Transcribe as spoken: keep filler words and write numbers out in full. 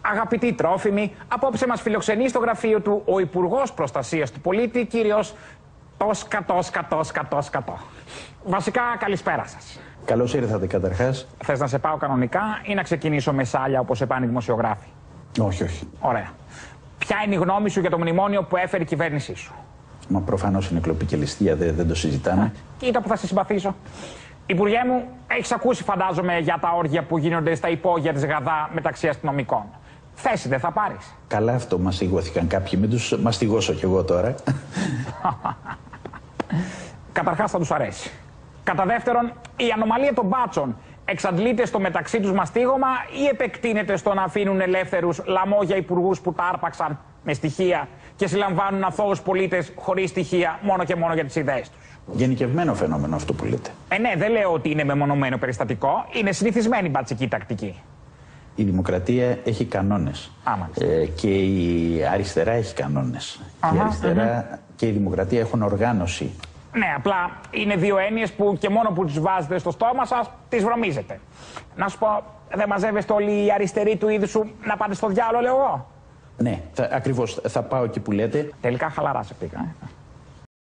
Αγαπητοί τρόφιμοι, απόψε μας φιλοξενεί στο γραφείο του ο Υπουργός Προστασίας του Πολίτη, κύριος Τόσκα, Τόσκα, Τόσκα, Τόσκα, Τό. Βασικά, καλησπέρα σας. Καλώς ήρθατε καταρχάς. Θες να σε πάω κανονικά ή να ξεκινήσω με σάλια όπως επάνε οι δημοσιογράφοι? Όχι, όχι. Ωραία. Ποια είναι η γνώμη σου για το μνημόνιο που έφερε η κυβέρνησή σου? Μα προφανώς είναι κλοπή και ληστεία, δεν, δεν το συζητάμε. Α, κοίτα που θα σε συμπαθήσω. Υπουργέ μου, έχεις ακούσει φαντάζομαι για τα όργια που γίνονται στα υπόγεια της Γαδά μεταξύ αστυνομικών. Θέση δεν θα πάρεις? Καλά, αυτό μαστιγώθηκαν κάποιοι, μην τους μαστιγώσω κι εγώ τώρα. Καταρχάς θα τους αρέσει. Κατά δεύτερον, η ανομαλία των μπάτσων εξαντλείται στο μεταξύ τους μαστίγωμα ή επεκτείνεται στο να αφήνουν ελεύθερους λαμόγια υπουργούς που τα άρπαξαν με στοιχεία και συλλαμβάνουν αθώους πολίτες χωρίς στοιχεία μόνο και μόνο για τις ιδέες τους? Γενικευμένο φαινόμενο αυτό που λέτε. Ε, ναι, δεν λέω ότι είναι μεμονωμένο περιστατικό, είναι συνηθισμένη μπατσική τακτική. Η δημοκρατία έχει κανόνες. Ε, και η αριστερά έχει κανόνες. Αχα, η αριστερά αχα. και η δημοκρατία έχουν οργάνωση. Ναι, απλά είναι δύο έννοιες που και μόνο που τις βάζετε στο στόμα σας, τις βρωμίζετε. Να σου πω, δεν μαζεύεστε όλοι οι αριστεροί του είδους σου να πάτε στο διάλογο, λέω εγώ? Ναι, θα, ακριβώς, θα πάω εκεί που λέτε. Τελικά χαλαρά σε πήγα. Ε.